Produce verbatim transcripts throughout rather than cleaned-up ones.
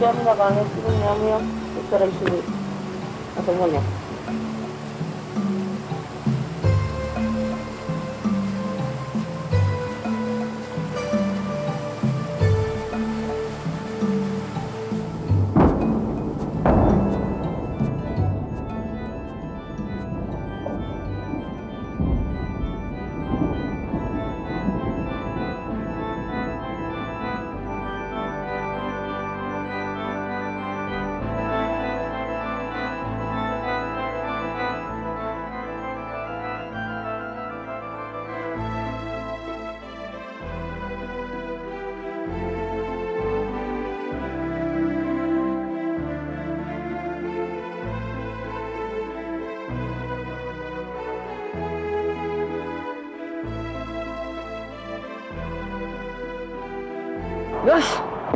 雨だからね、すぐにやめよう。そしたら一緒に遊ぼうね。よし。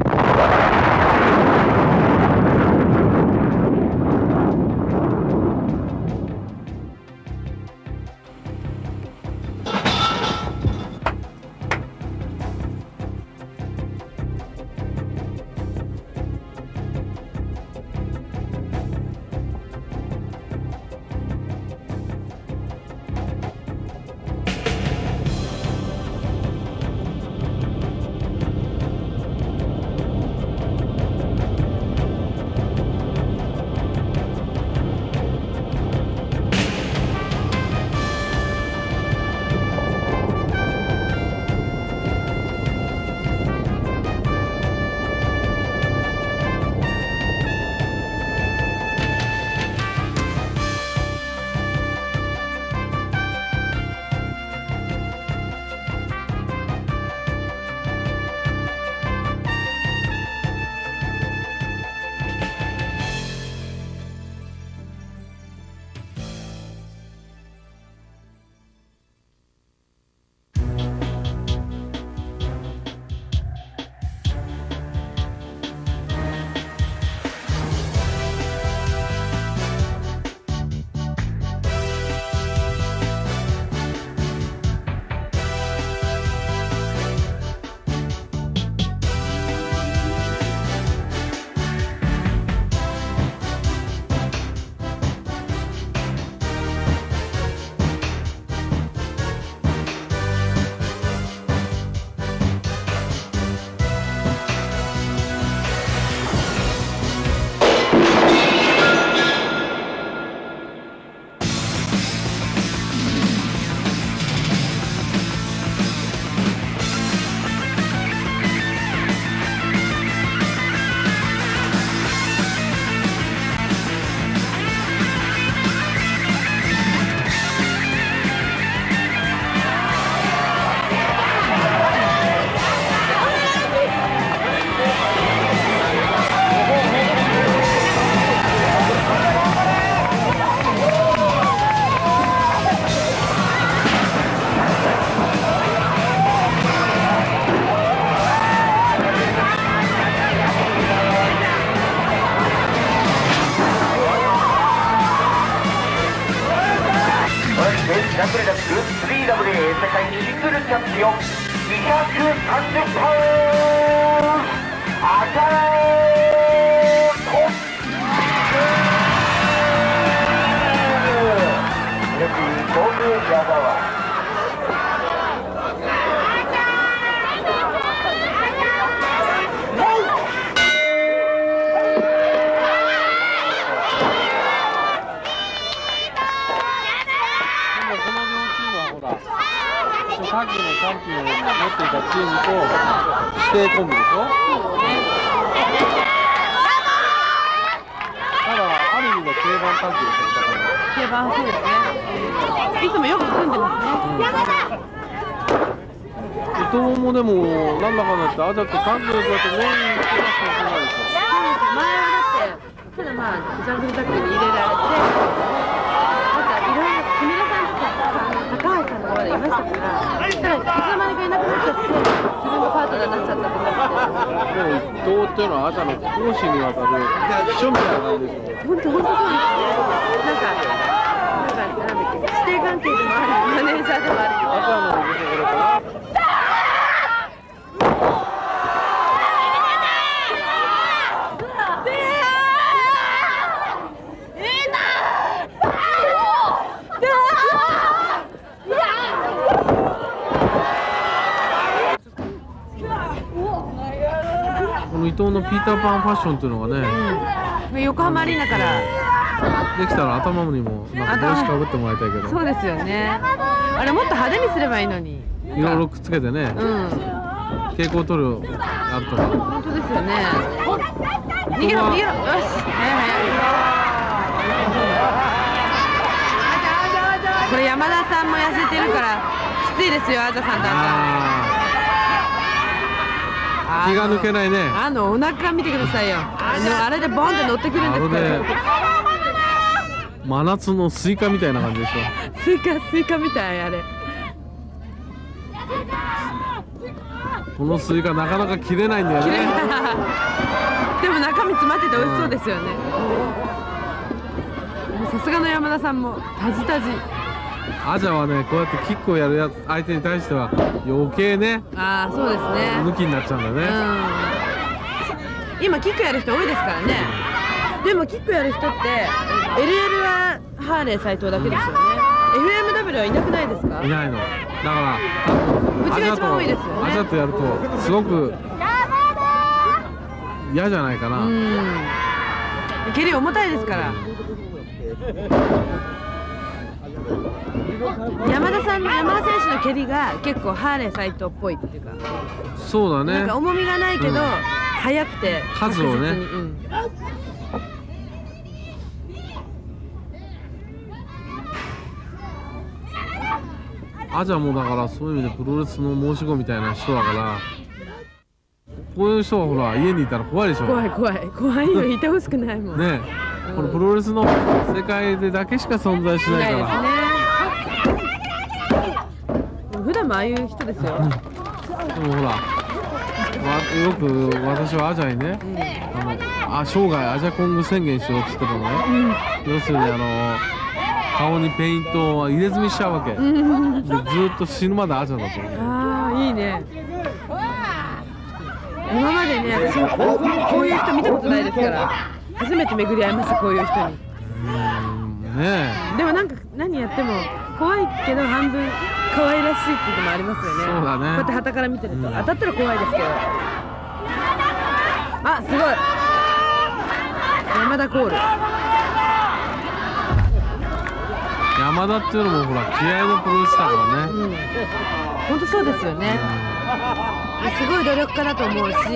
ラクレダック スリーダブリューエー 世界シングルチャンピオンにひゃくさんじゅっパウンド赤コミルク航空矢沢さっきのチャンピオンを持っていたチームと指定コンビでしょ。ただある意味の定番タッグですよ。 定番そうですね。いつもよく組んでますね。 伊藤もでもなんだかんだってあざとタッグだとメインにしてはそうじゃないでしょ。 前はだってただまあジャングルタッグに入れられて、なんかいろいろ木村さんとか高橋さんとかまでいましたから。いつの間にかいなくなっちゃって、自分のパートナーになっちゃったと思って。 でも伊藤っていうのはアジャの講師にわたる秘書みたいな感じですよ。 本当本当そうですね。なんかなんかなんだっけ、師弟関係でもある、マネージャーでもある。 アジャの見せ所かな。 の伊藤のピーターパンファッションっていうのがね、 うん、横浜アリーナからできたら頭にもなんか帽子かぶってもらいたいけど、 そうですよね。あれもっと派手にすればいいのに、 いろいろくっつけてね、 うん、 蛍光塗料あるとか。 本当ですよね。逃げろ逃げろ、よし、早い早い。これ山田さんも痩せてるからきついですよ、あざさんとあ気が抜けないね。 あのお腹見てくださいよ。あのあれでボンって乗ってくるんですから。 真夏のスイカみたいな感じでしょ。 スイカスイカみたいあれ。 このスイカなかなか切れないんだよね。 でも中身詰まってて美味しそうですよね。さすがの山田さんもタジタジ。 アジャはね、こうやってキックをやるやつ相手に対しては余計ね、 ああそうですね、 抜きになっちゃうんだよね、 うん、今キックやる人多いですからね。でもキックやる人って エルエル はハーレー斎藤だけですよね、うん、エフエムダブリュー はいなくないですか？ いないのだからうちが一番多いですよね。 アジャとやるとすごく嫌じゃないかな。うん、 蹴り重たいですから。山田さんの山田選手の蹴りが結構ハーレー斎藤っぽいっていうか、 そうだね、 なんか重みがないけど、うん、速くて数をね、うん、アジャもだからそういう意味でプロレスの申し子みたいな人だから、こういう人はほら家にいたら怖いでしょ。 怖い怖い怖いよ、いてほしくないもんね、 うん、このプロレスの世界でだけしか存在しないから。 普段もああいう人ですよ。 でもほら、よく私はアジャにね、うん、あのあ生涯アジャコング宣言しようっつってたのね、うん、要するにあの顔にペイントを入れ墨しちゃうわけ、うん、でずっと死ぬまでアジャだと思う。 ああいいね。今までね、私もこういう人見たことないですから、初めて巡り合いました、こういう人に。 うんねえ、 でもなんか何やっても怖いけど半分可愛らしいっていうのもありますよね。 そうだね。こうやって傍から見てると、うん、当たったら怖いですけど。あ、すごい。山田コール。 山田っていうのもほら気合のプロレスだからね。うん、 本当そうですよね。うん、すごい努力家だと思うし。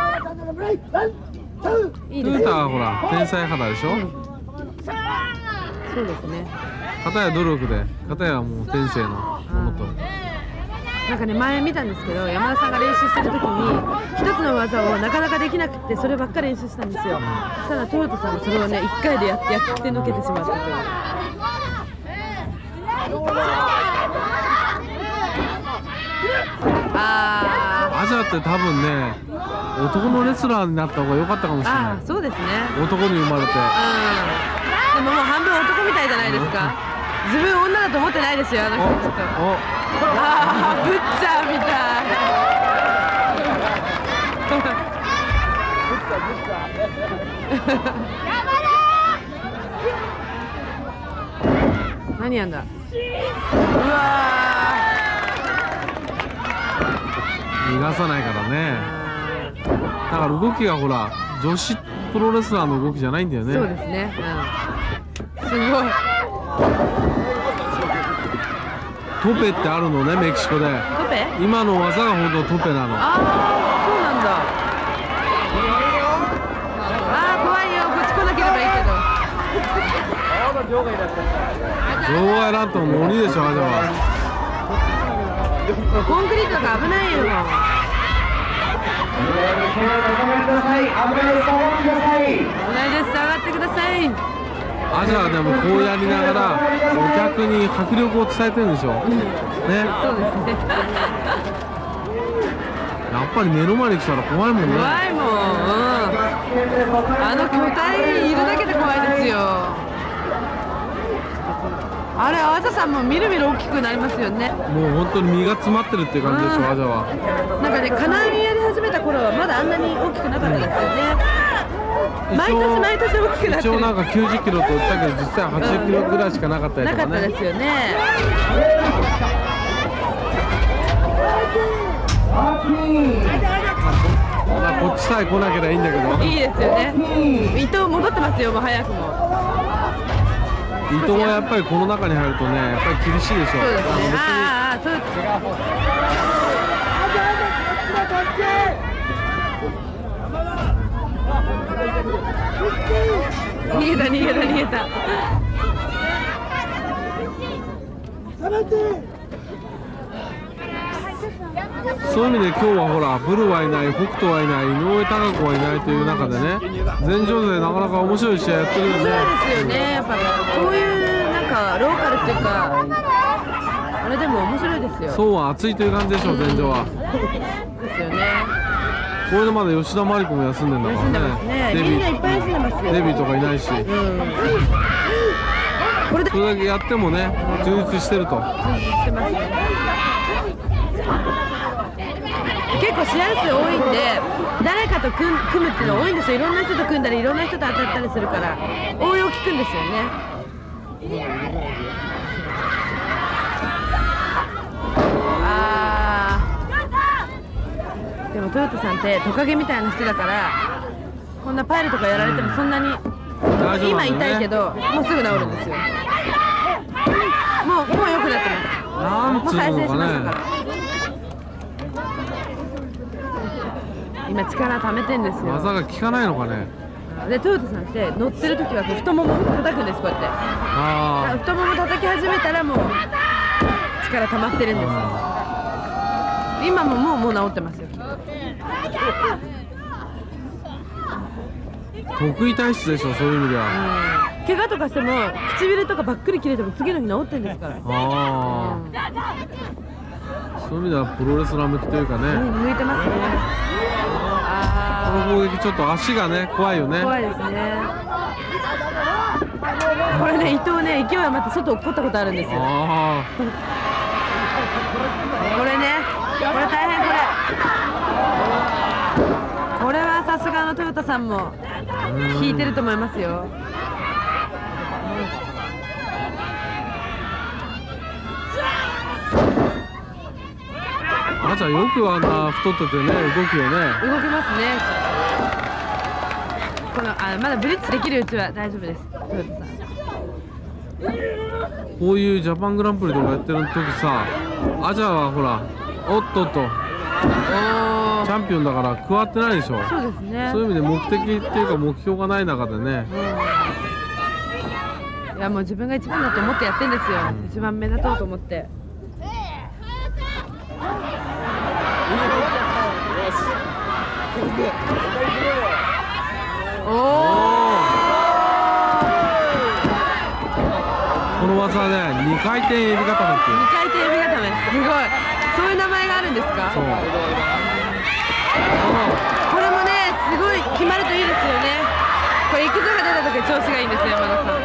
いいですね。トゥータはほら天才肌でしょ。うん、 そうですね。 片や努力で、片やもう天性のものと。 なんかね、前見たんですけど、山田さんが練習してる時に一つの技をなかなかできなくてそればっかり練習したんですよ。そしたらトヨタさんがそれをねいっかいでやってやってのけてしまったという。あー、アジャって多分ね男のレスラーになった方が良かったかもしれない。 あ、そうですね。 男に生まれて、うん、 でももう半分男みたいじゃないですか。自分女だと思ってないですよ、あの人ちょっと。ああ、ブッチャーみたい。何やんだ。うわ逃がさないからね。だから動きがほら女子プロレスラーの動きじゃないんだよね。 そうですね、うん、すごい。 トペってあるのね、メキシコで。 トペ？ 今の技がほんとトペなの。 ああ、そうなんだ。ああ、怖いよ、こっち来なければいいけど。 場外乱闘も鬼でしょ、あれは。 コンクリートが危ないよ。危ないです、上がってください。 アジャはでもこうやりながらお客に迫力を伝えてるんでしょ、うん、ね。 そうですね。 やっぱり目の前に来たら怖いもんね。 怖いもん、うん、あの巨体いるだけで怖いですよ。あれ、アジャさんもみるみる大きくなりますよね。 もう本当に身が詰まってるっていう感じでしょ、うん、アジャは。 なんかね、金網やり始めた頃はまだあんなに大きくなかったですよね。毎年毎年大きくなってる。 一応なんかきゅうじゅっキロと言ったけど実際はちじゅっキロぐらいしかなかったりとかね。 なかったですよね。 こっちさえ来なければいいんだけど。 いいですよね。伊藤戻ってますよ、もう早くも。 伊藤はやっぱりこの中に入るとね、やっぱり厳しいでしょ。 そうですね。 あああ、そうです。逃げた逃げた逃げた。 そういう意味で今日はほらブルはいない、北斗はいない、井上貴子はいないという中でね、前場でなかなか面白い試合やってるよね。 そうですよね。やっぱこういうなんかローカルっていうか、あれでも面白いですよ。 そうは熱いという感じでしょう、前場は。 ですよね。 これでまだ吉田麻里子も休んでんだか休んでますらね。 ね。みんないっぱい休んでますよ。 デビーとかいないし、 うん。これでそれだけやってもね、充実してると。 してますね。結構試合数多いんで、誰かと組む組むっていうの多いんですよ。いろんな人と組んだりいろんな人と当たったりするから応用効くんですよね。あーでもトヨタさんってトカゲみたいな人だから、こんなパイルとかやられてもそんなに、 大丈夫なんだよね。 今痛いけどもうすぐ治るんですよ。もうもう良くなってます。 なんつうもう再生のかしましたから。 ね。 今力溜めてんですよ。 技が効かないのかね。 でトヨタさんって乗ってる時は太もも叩くんです、こうやって。 あ太もも叩き始めたらもう力溜まってるんです。今ももうもう治ってますよ。 あ、得意体質でしょ、そういう意味では。 うん、怪我とかしても唇とかばっくり切れても次の日治ってんですから。 ああ、そういう意味ではプロレスラー向きというかね。 うん、向いてますね。 こあの攻撃ちょっと足がね怖いよね。 ー怖いですね。これね、伊藤ね、勢い余って外落っこったことあるんですよ。 あこれね、これ大変、これこれはさすがのトヨタさんも引いてると思いますよ。 あ、あじゃあよくあんな太っててね動くよね。 動きますね。このあまだブリッジできるうちは大丈夫です、トヨタさん。 こういうジャパングランプリとかやってる時さ、アジャはほらおっとっとチャンピオンだから加わってないでしょ。 そうですね。 そういう意味で目的っていうか目標がない中でね。 うん、いやもう自分が一番だと思ってやってんですよ、うん、一番目立とうと思って。おお、 この技はね、にかい転エビ固めっていう。 にかい転エビ固め、すごい。そういう名前があるんですか。 そう。 これもね、すごい決まるといいですよね。これ、いくぞが出た時は調子がいいんですよ、山田さん。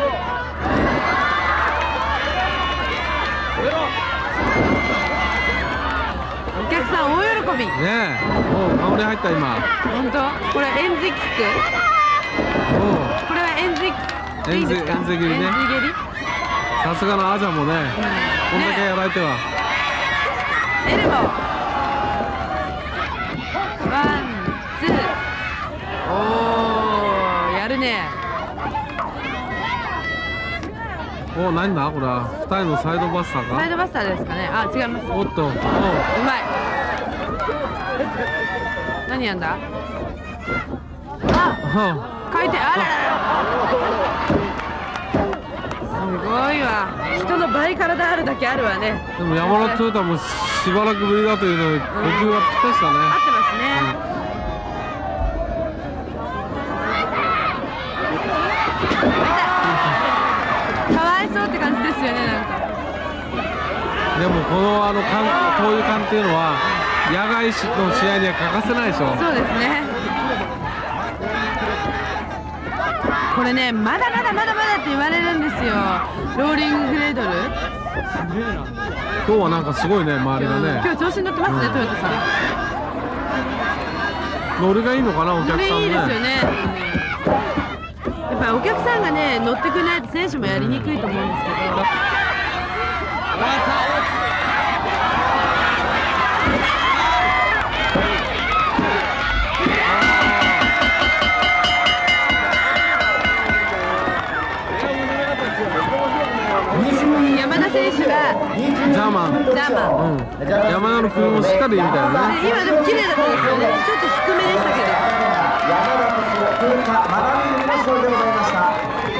お客さん大喜び。 ねえ、もう顔に入った今。 本当？これエンズキック。これはエンズ。 エンズ、エンズ蹴りね。 エンズ蹴り。 さすがのアジャもね、うん、こんだけやられては。 エルボー。ワン、ツー。おー、やるね。 お、何だこれは。二人のサイドバスターか。 サイドバスターですかね。あ、違います。 おっと、おう、うまい。何やんだ。あ、回転、あららら。すごいわ。人の倍体あるだけあるわね。 でも山田トヨタもしばらくぶりだというので呼吸がぴったりしたね。 合ってますね。うん、かわいそうって感じですよね、なんか。 でもこのあのこういう感っていうのは野外の試合には欠かせないでしょ。 そうですね。これね、まだまだまだまだって言われるんですよ。ローリンググレードル。 今日はなんかすごいね、周りがね。 今日調子に乗ってますね、うん、トヨタさん。 ノリがいいのかな、お客さんね。 ノリいいですよね。やっぱりお客さんがね、乗ってくれないと選手もやりにくいと思うんですけど。 陸もしっかりみたいなね。 今でも綺麗だったんですよね。ちょっと低めでしたけど。 山田の通過まだ見る勝利でございました。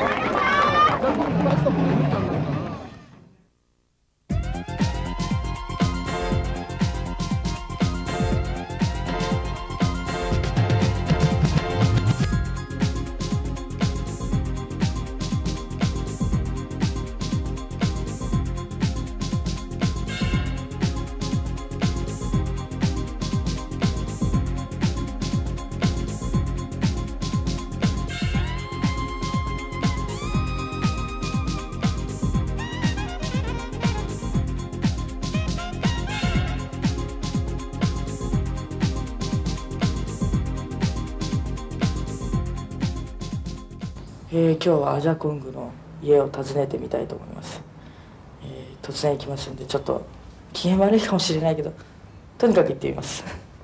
えー、今日はアジャコングの家を訪ねてみたいと思います、えー、突然行きますんでちょっと機嫌悪いかもしれないけどとにかく行ってみます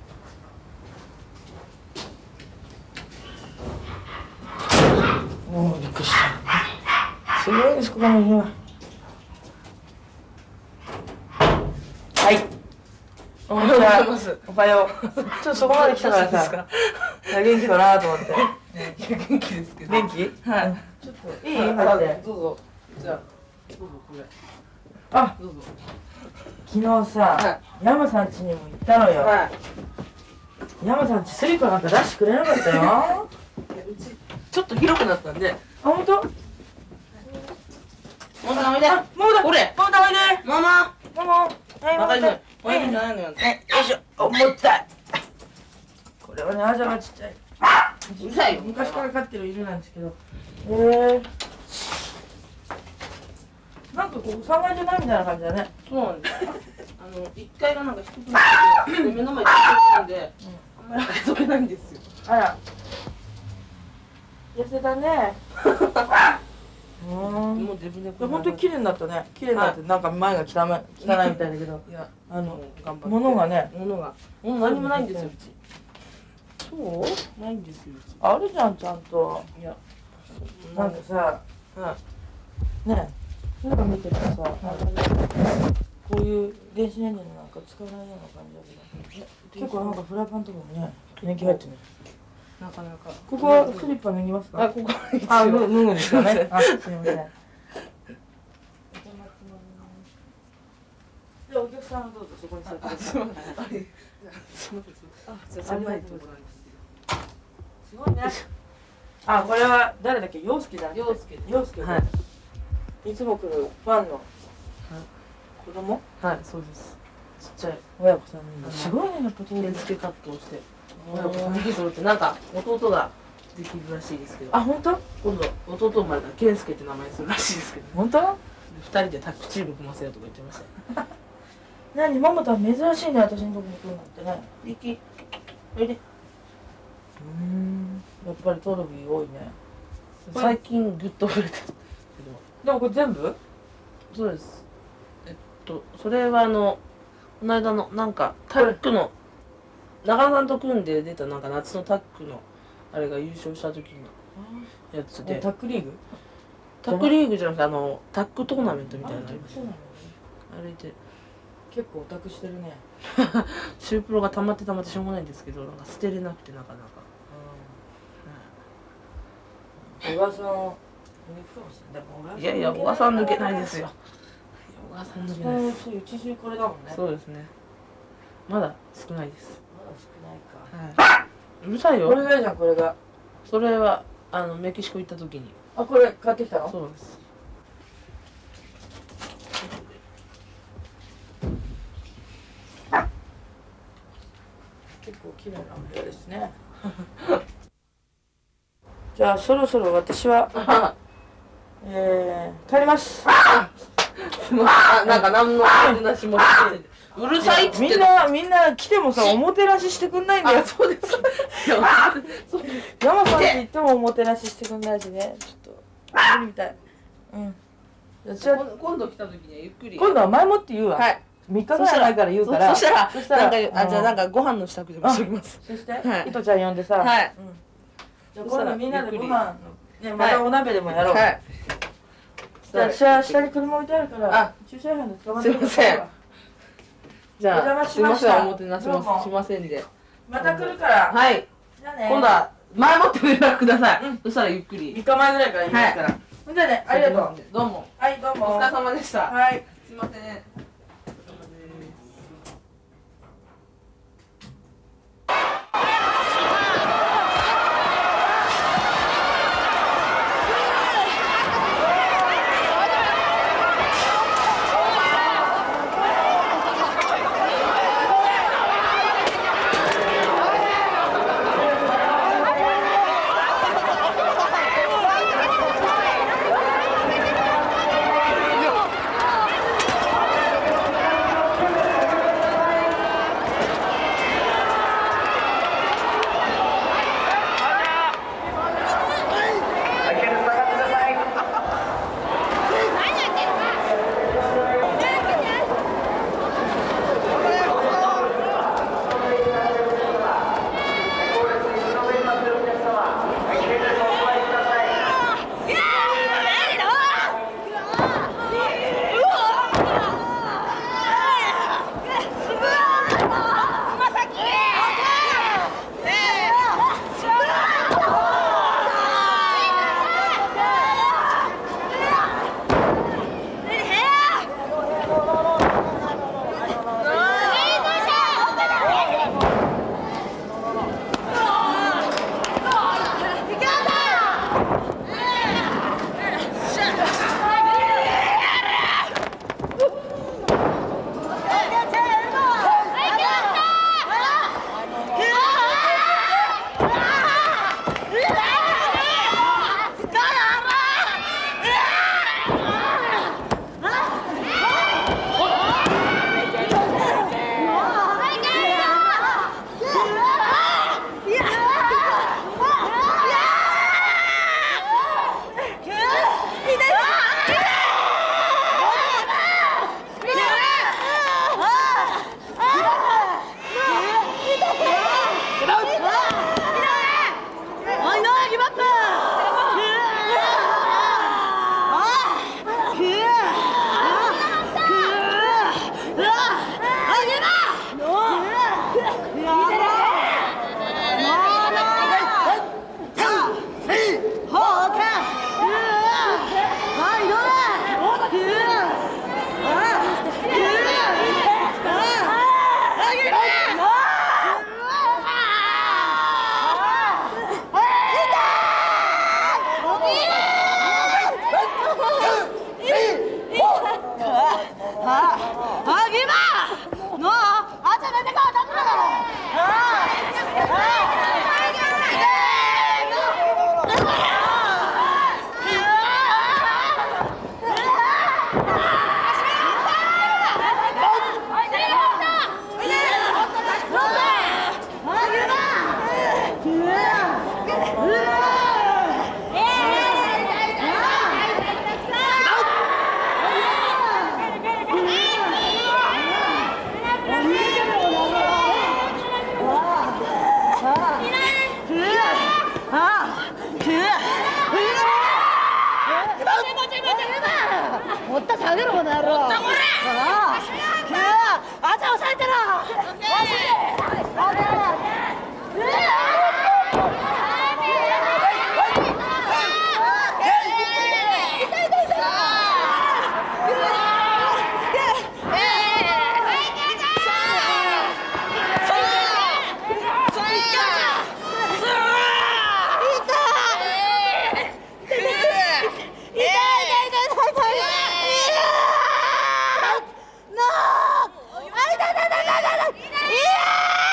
おおびっくりしたすごいですここの家ははいおはようございます。おはよう。ちょっとそこまで来たからさ。元気だなと思って。 いや元気ですけど。 元気？はい。ちょっといい？入って。 どうぞ。じゃあどうぞこれ。 あ、 どうぞ。 昨日さ、山さん家にも行ったのよ。 はい。 山さん家スリッパなんか出してくれなかったよ。 いやうちちょっと広くなったんで。 あ、本当？ ももだおいで。 ももだ。 これ。 ももだおいで。 ママ。 もも。はい、ももだ。 おいでじゃないのよ。 え、よいしょ。重たい。これはね、アジャがちっちゃい。 うるさいよ。 昔から飼ってる犬なんですけど。えー。なんかここさんがいじゃないみたいな感じだね。 そうなんです。あのいっかいがなんか低くなってて、目の前に低くんで、あんまり開けとけないんですよ。 あら。痩せたね。うん。 もうデブネコ。 本当に綺麗になったね。綺麗になって、なんか前が汚い、汚いみたいだけど。 いや、 あの、 頑張って。 物がね。 物が。もう何もないんですよ、うち。 そうないんですよ、うち。 あるじゃん、ちゃんと。 いや、 なんかさ、 はねえ、なんか見ててさ、なんかこういう電子レンジのなんか使わないような感じだけど、結構なんかフライパンとかもね、年季入ってる。 なかなか。 ここはスリッパ脱ぎますか？ あ、ここあ、脱ぐんですよね。あ、すみません。じゃあお客さんはどうぞそこに座ってください。 すみません。あ、じゃあ狭いところなんですけど。 すごいね。あ、これは誰だっけ？陽介だ。 陽介。 陽介。はい。いつも来るファンの子供？ はい、そうです。ちっちゃい親子さん人。すごいね、やっぱ手付けカットをして。親子さん人揃ってなんか弟ができるらしいですけど。 あ、本当？ 今度弟生まれたら健介って名前にするらしいですけど。 本当？ 二人でタッグチーム組ませようとか言ってました。 何、ママとは珍しいね、私のとこに来るなんてね。 リキ、おいで。 うん、やっぱりトロビー多いね。 最近グッと増えたけど。 でもこれ全部？ そうです。えっとそれはあのこの間のなんかタッグの長野さんと組んで出たなんか夏のタッグのあれが優勝した時のやつで。 タッグリーグ？ タッグリーグじゃなくてあのタッグトーナメントみたいなのありました。あれで。 結構オタクしてるね。 シュープロが溜まって溜まってしょうがないんですけど、なんか捨てれなくてなかなか。 小川さん抜くかもしれない。 いやいや、小川さん抜けないですよ。小川さん抜けないです。 うち中これだもんね。 そうですね。まだ少ないです。 まだ少ないか。 はい。うるさいよ。 これがいいじゃん、これが。 それはあのメキシコ行った時に。 あ、これ買ってきたの？ そうです。 結構綺麗なお部屋ですね。じゃあそろそろ私は、えー、帰ります。 あ、なんか何のおもてなしもしてて、うるさいっつって。 みんなみんな来てもさおもてなししてくんないんだよ。 そうです。 山さんって言ってもおもてなししてくんないしね。ちょっと無理みたい。うん。 じゃあ今度来た時にはゆっくり。 今度は前もって言うわ。はい。みっかぐらい前から言うから。 そしたら、 そしたら、 なんか、あ、じゃあなんかご飯の支度でもしておきます。 そして、いとちゃん呼んでさ。はい。じゃあ今度みんなでご飯、ね、またお鍋でもやろう。はい。じゃあ下に車置いてあるから、駐車場で捕まってください。 じゃあお邪魔すいませんしましたおもてなしどうももしませんでまた来るからはいじゃあね今度は前もって連絡ください、 うんそしたらゆっくりみっかまえぐらいから言いますからほんじゃあねありがとうどうもはいどうもお疲れ様でしたはいすいませんもった下げろこの野郎。もったこれ。ああ、あじゃ押さえてろ。いやー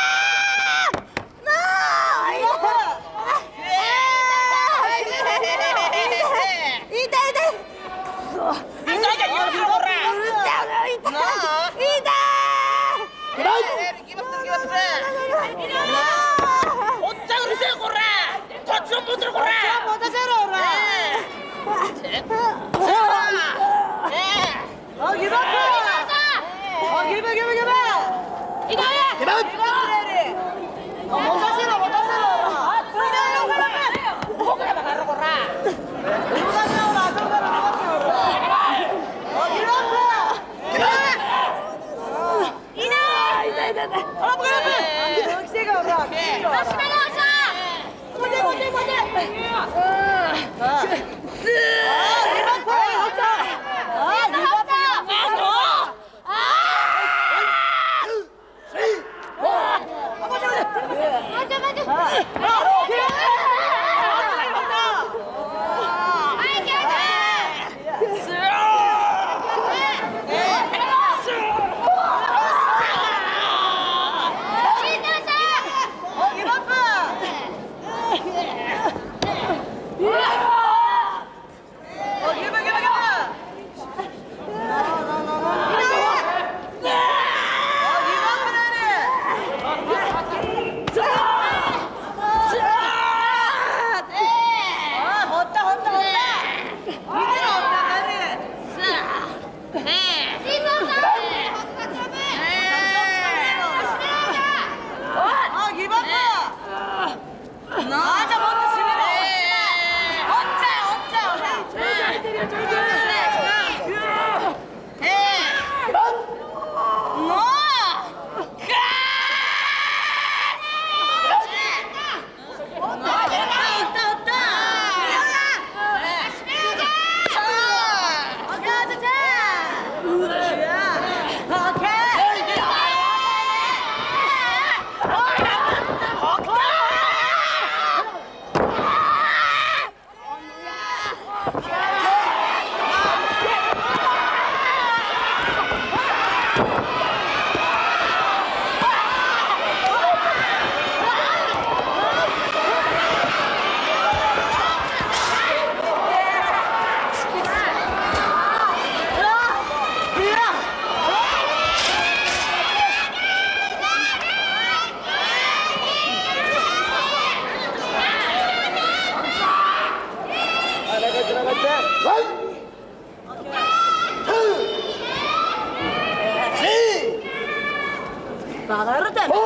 バカ野郎ってはい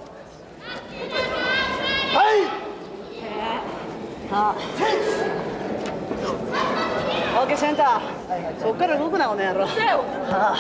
あオーケーセンターそっから動くなこの野郎あ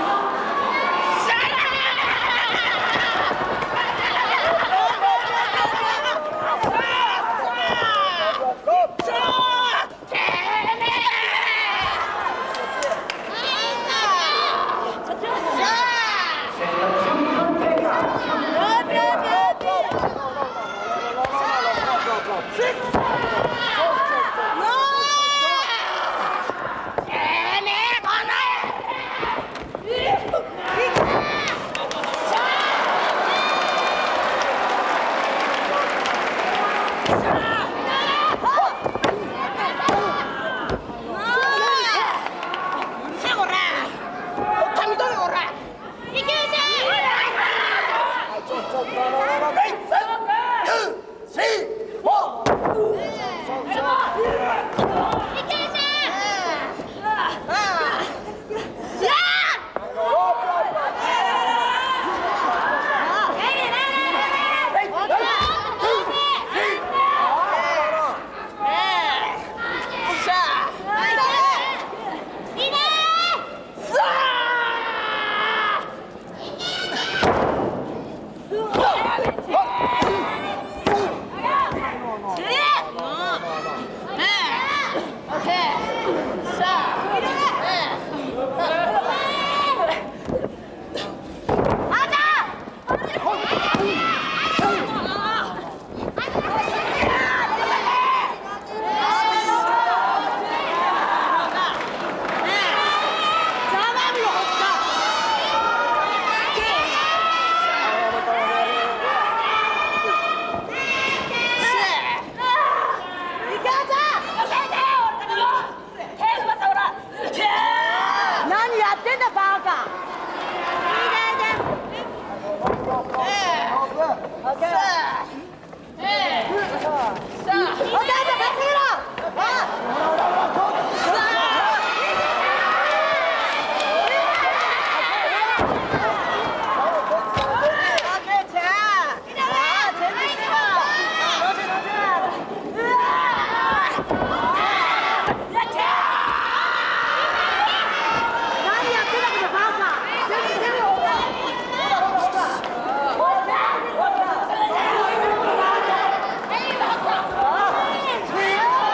あってんだバカ。 Hey,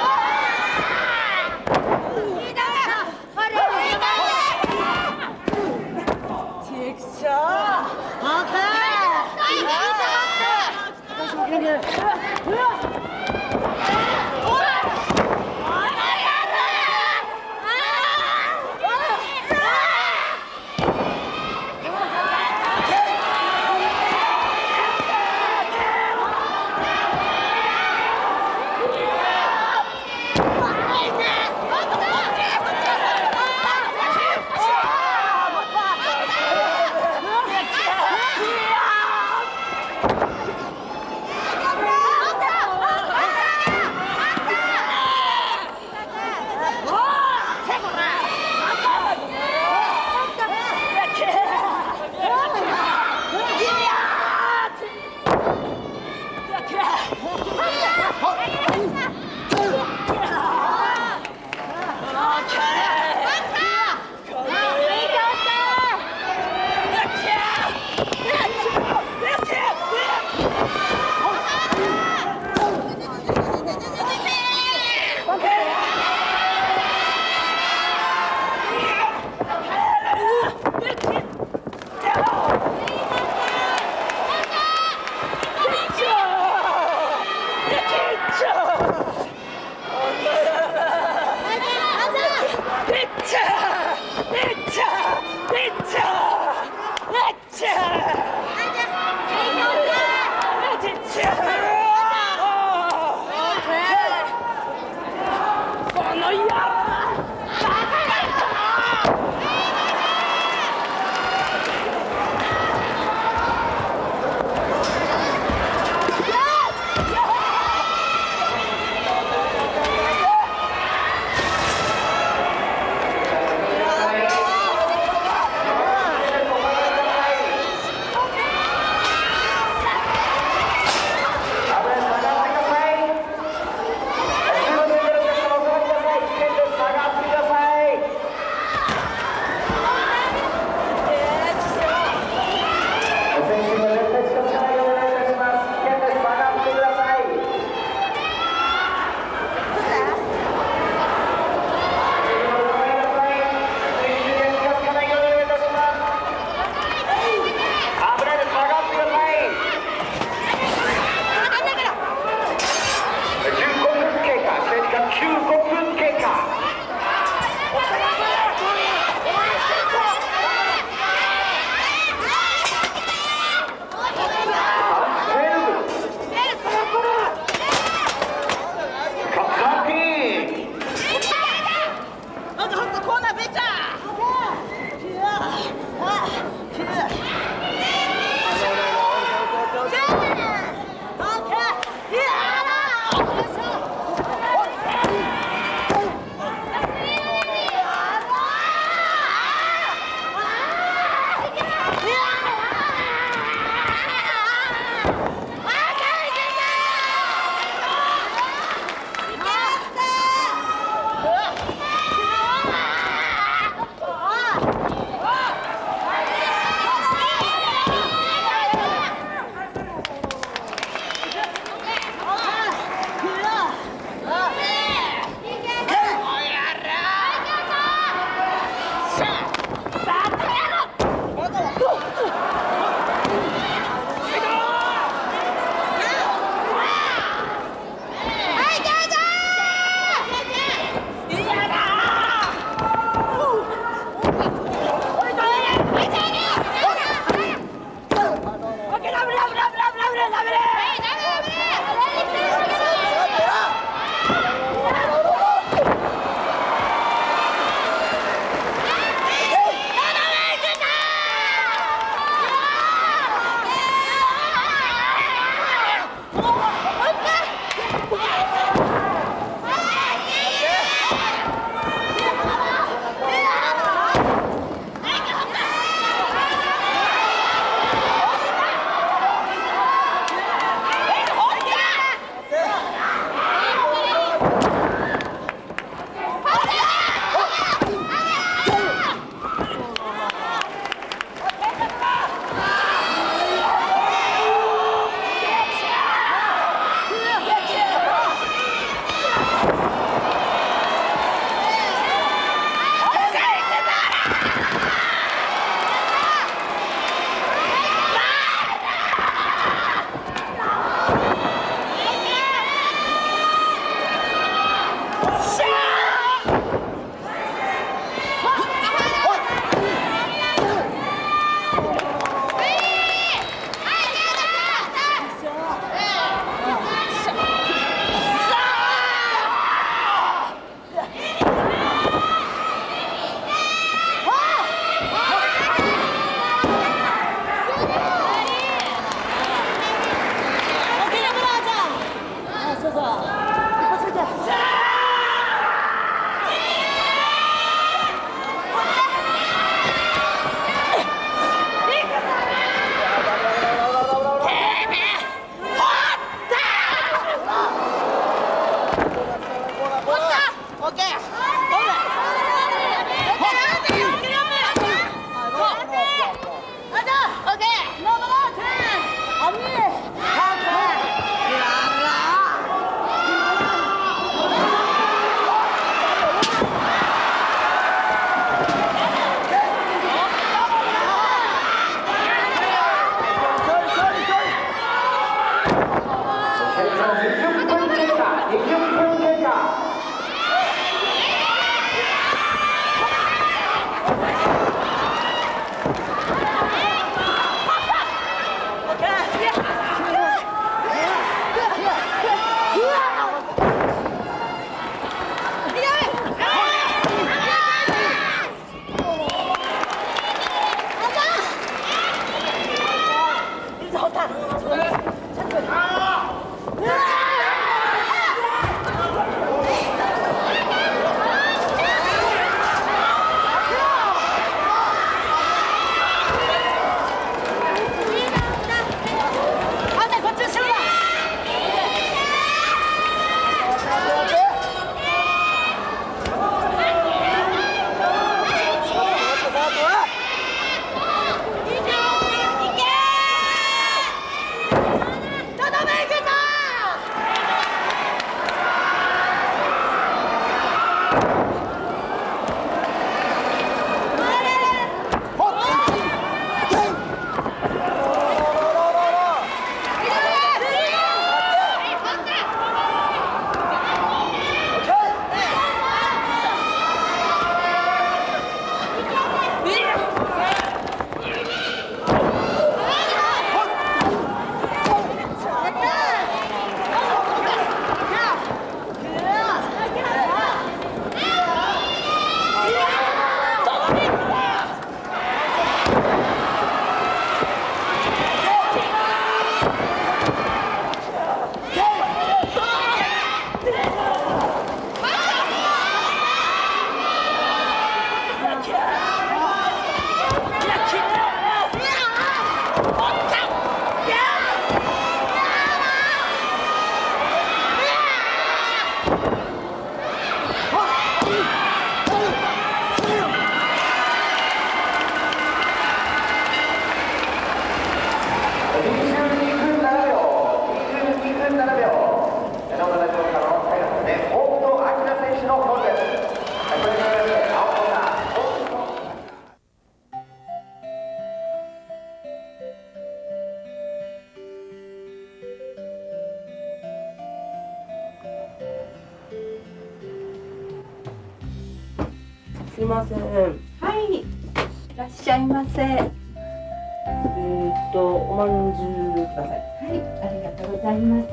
ません。 はいいらっしゃいませ。はいえーっとおまんじゅうください。 ありがとうございます。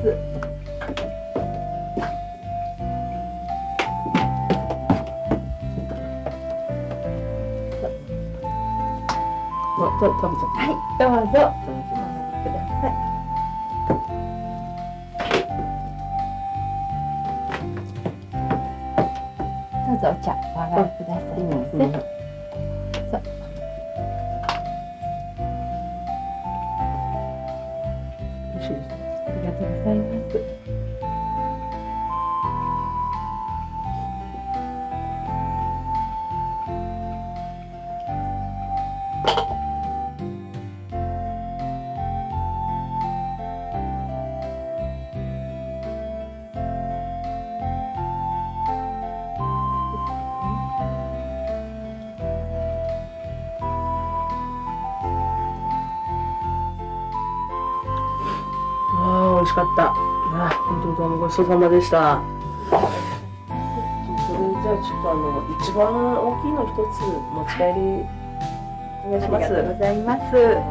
あ、た食べちゃった。 はいどうぞください。どうぞお茶お上がりくださいませ。 うんうんそう美味しいですね。 ありがとうございます。 ああ、美味しかった。ああ、本当にどうもごちそうさまでした。それじゃあちょっとあの一番大きいの一つ持ち帰りお願いします。 ありがとうございます。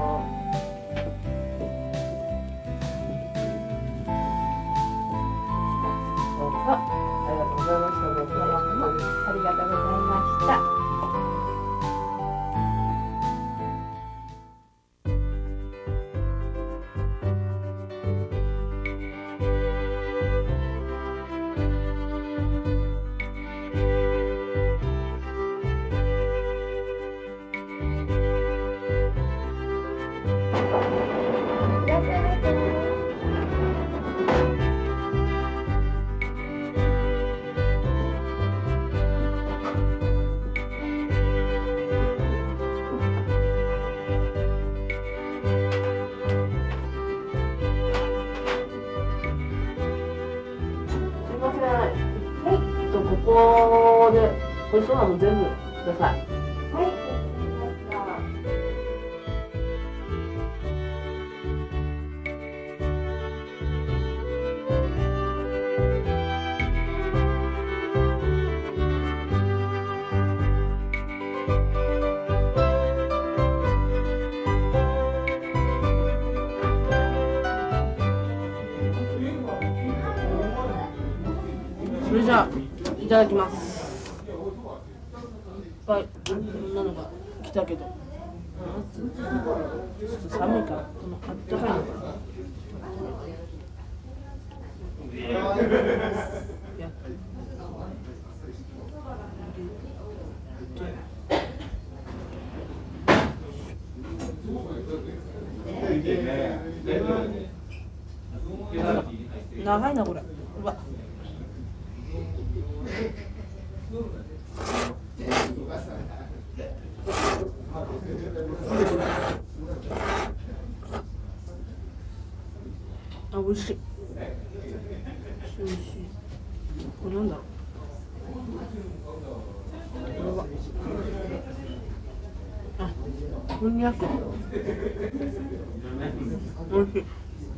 あ、ありがとうございました。どうぞありがとうございました。 ここで美味しそうなの全部ください。 はいわかりました。 それじゃあいただきます。いっぱいこんなのが来たけど、ちょっと寒いからこのあったかいのがやっ長いなこれ。うわ。あ、美味しい。美味しい。これなんだろう。これは。あ、こんにゃく。美味しい。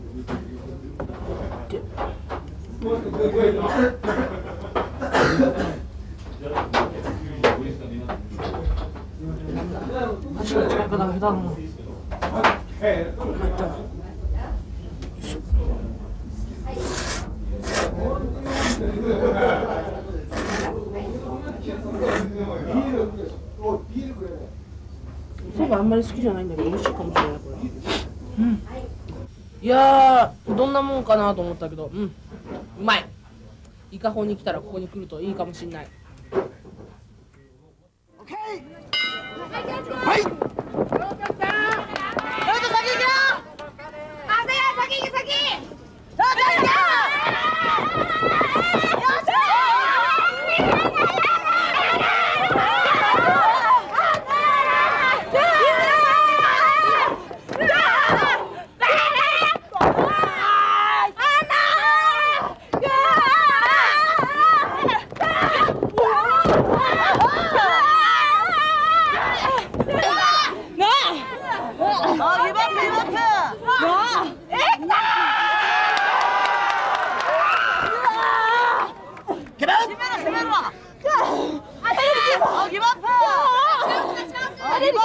で。足の使い方が下手なの。そばあんまり好きじゃないんだけど美味しいかもしれないこれ。うん。いやーどんなもんかなと思ったけど、うん、うまい。伊香保に来たらここに来るといいかもしれない。 はい。 どうぞ先行くよ。あ、先行け先。どうぞ行くよ。 お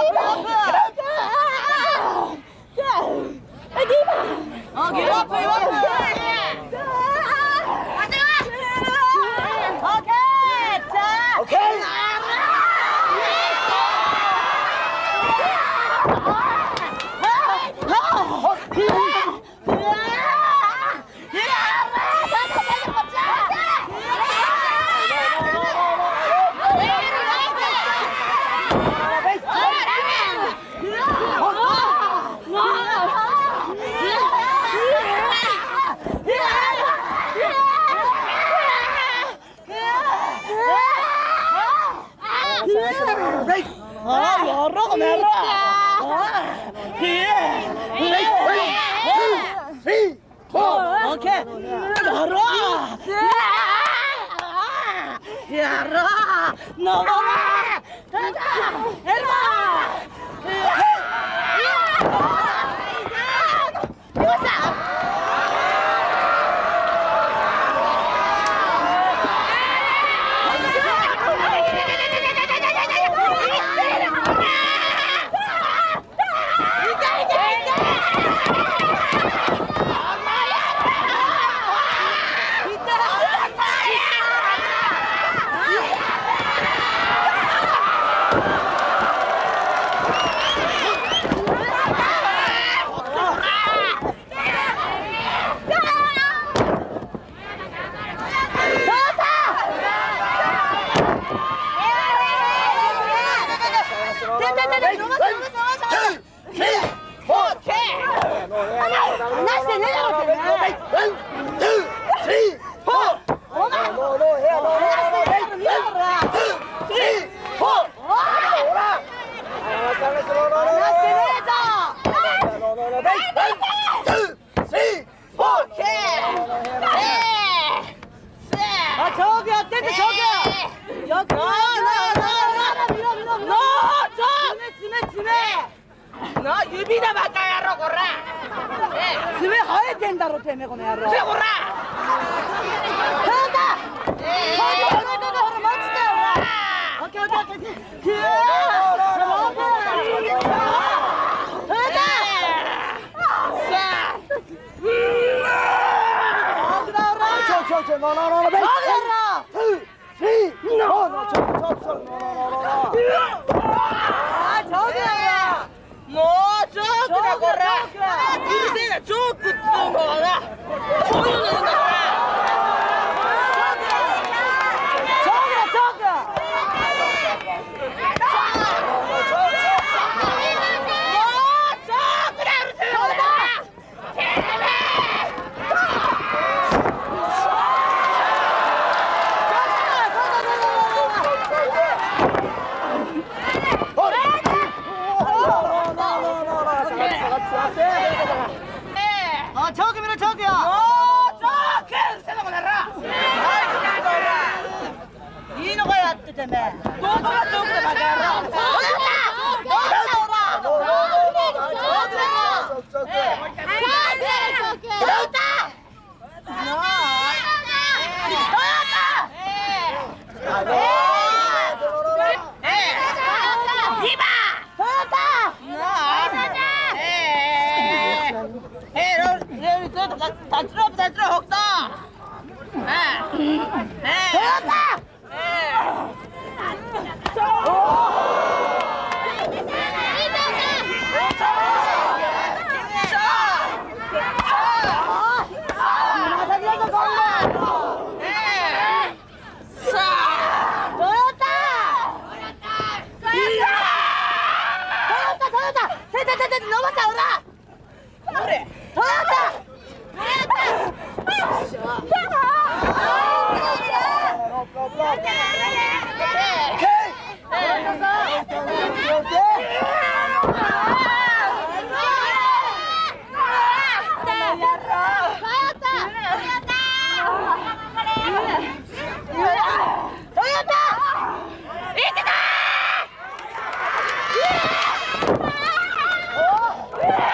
Yeah!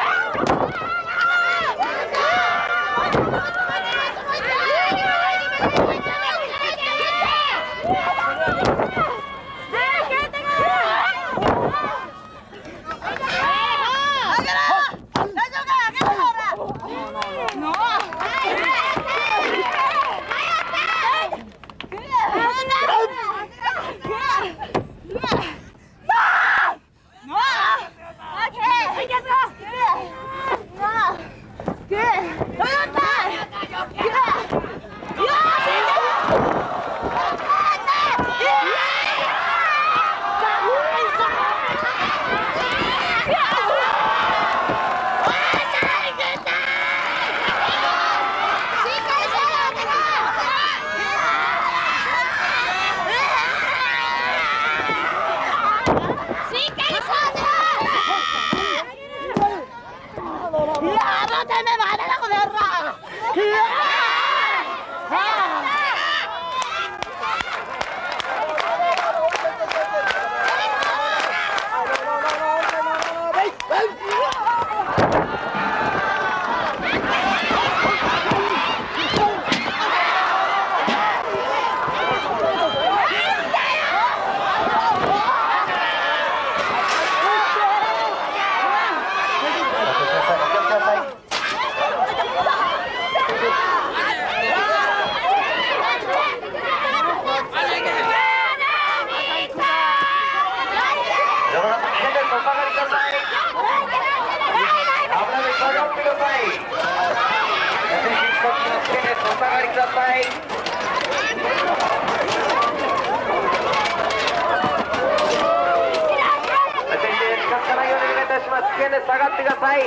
下がってください。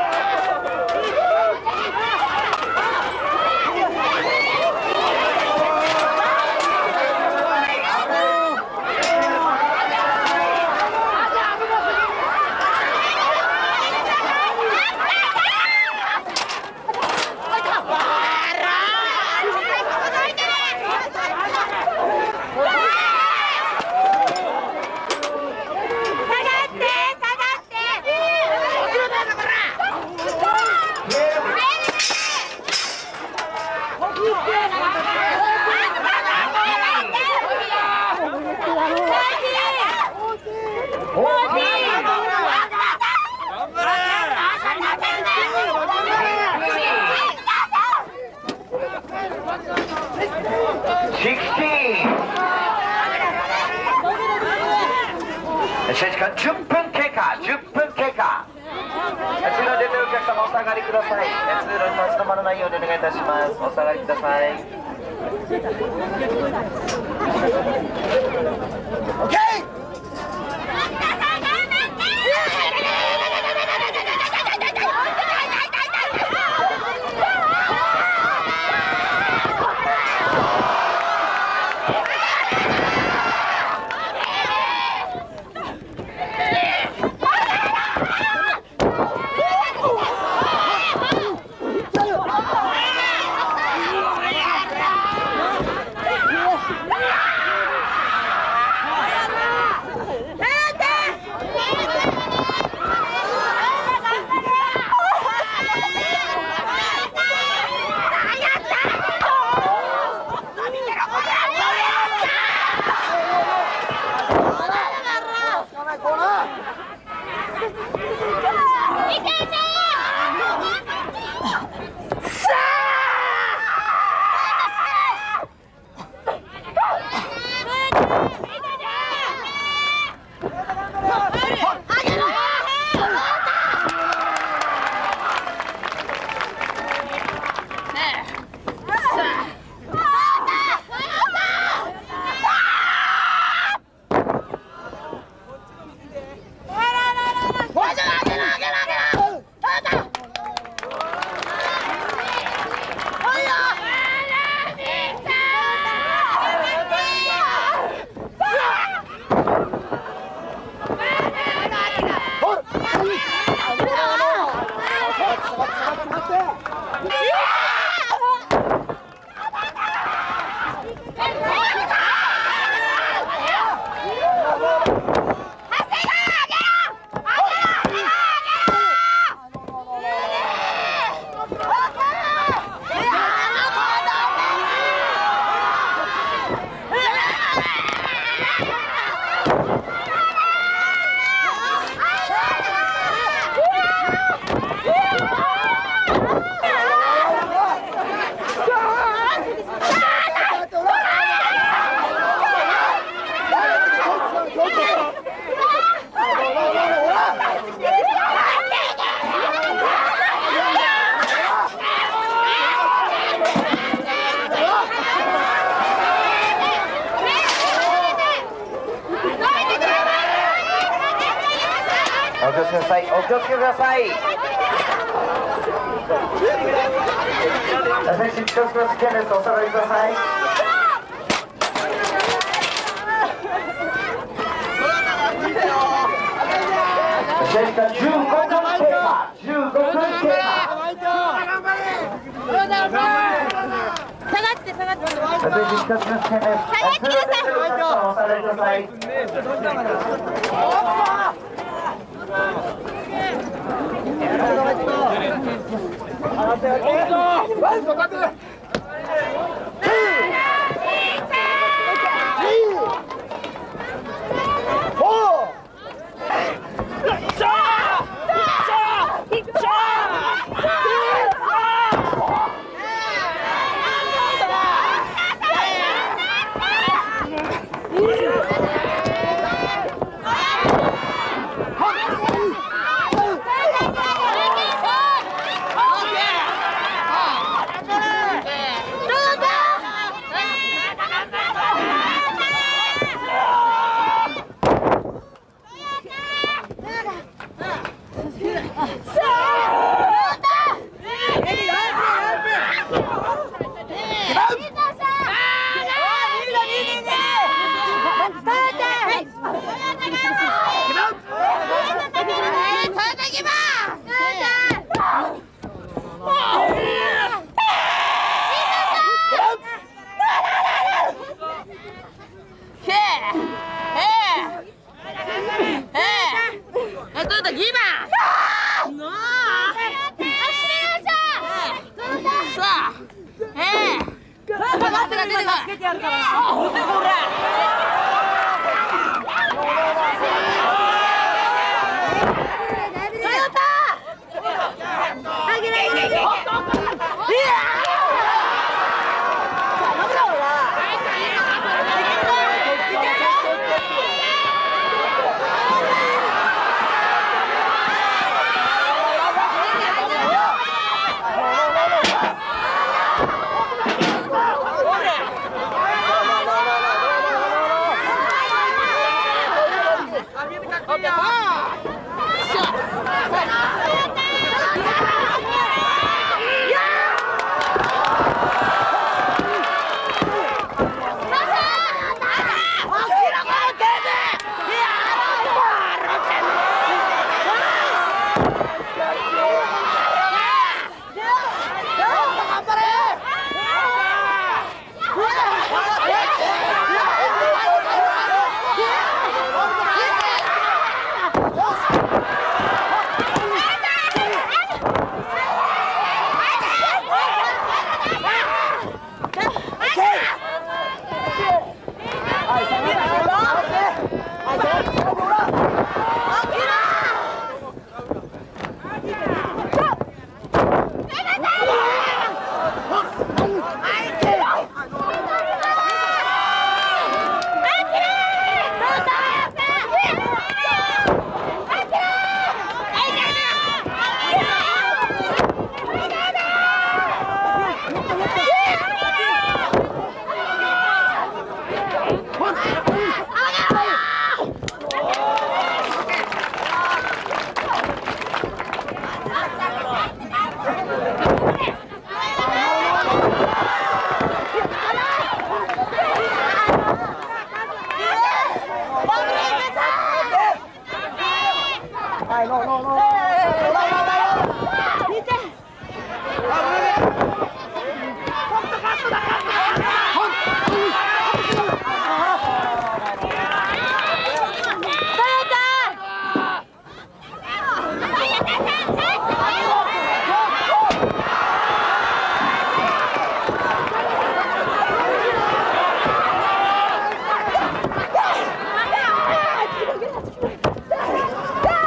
試合時間じゅっぷん経過、じゅっぷん経過。通路に出てるお客様お下がりください。通路に立ち止まらないようにお願いいたします。お下がりください。オッケー。お気をつけください。お気をつけください。選手気をつけます。危険です。お下がりください。試合時間じゅうごふん経過。じゅうごふん経過。 って下がって。 続いて一つの試験です。 下がってください。 お下がりください。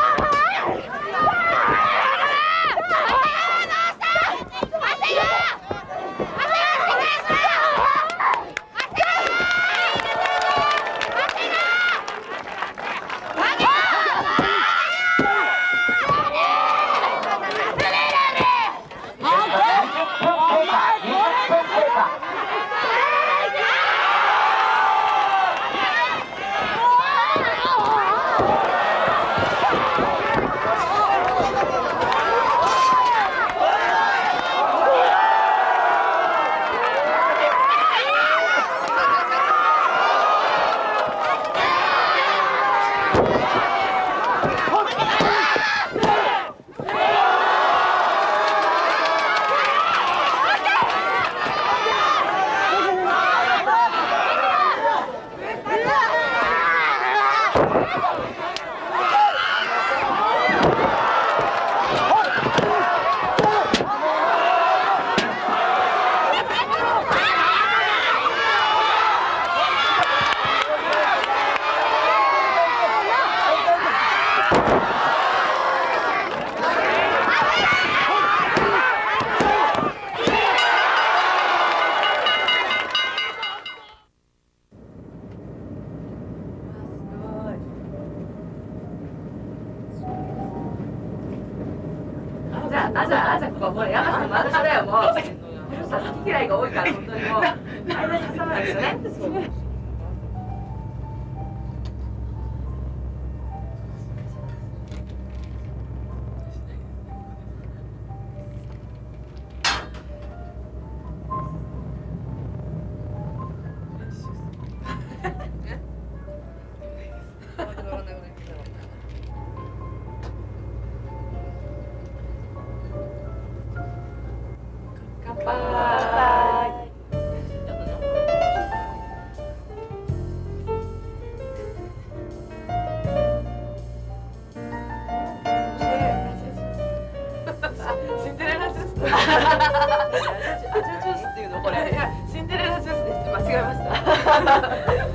あじゃあ、あ、じゃあ、あ、じゃあ、ここもう山さんも私だよ、もう。好き嫌いが多いから、本当にもう。間に挟まないですよね。シンデレラジュースっていうのこれ。シンデレラジュースです。間違えました。